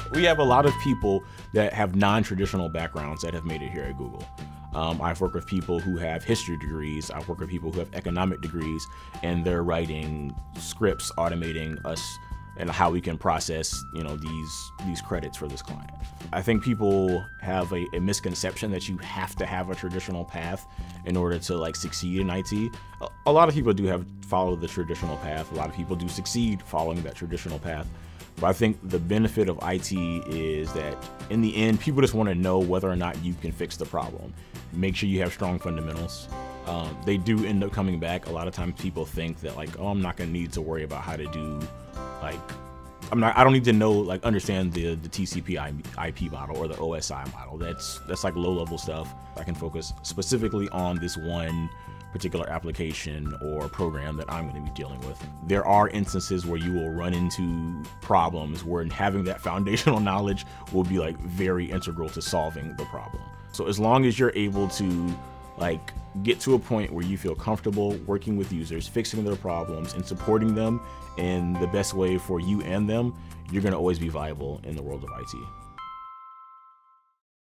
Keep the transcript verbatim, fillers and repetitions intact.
We have a lot of people that have non-traditional backgrounds that have made it here at Google. Um, I've worked with people who have history degrees. I've worked with people who have economic degrees, and they're writing scripts, automating us and how we can process, you know, these these credits for this client. I think people have a, a misconception that you have to have a traditional path in order to like succeed in I T. A, a lot of people do have follow the traditional path. A lot of people do succeed following that traditional path. But I think the benefit of I T is that in the end, people just want to know whether or not you can fix the problem. Make sure you have strong fundamentals. Um, they do end up coming back. A lot of times people think that like, oh, I'm not gonna need to worry about how to do like, I'm not, I don't need to know, like understand the, the T C P I P model or the O S I model. That's, that's like low level stuff. I can focus specifically on this one particular application or program that I'm going to be dealing with. There are instances where you will run into problems where having that foundational knowledge will be like very integral to solving the problem. So as long as you're able to like get to a point where you feel comfortable working with users, fixing their problems and supporting them in the best way for you and them, you're going to always be viable in the world of I T.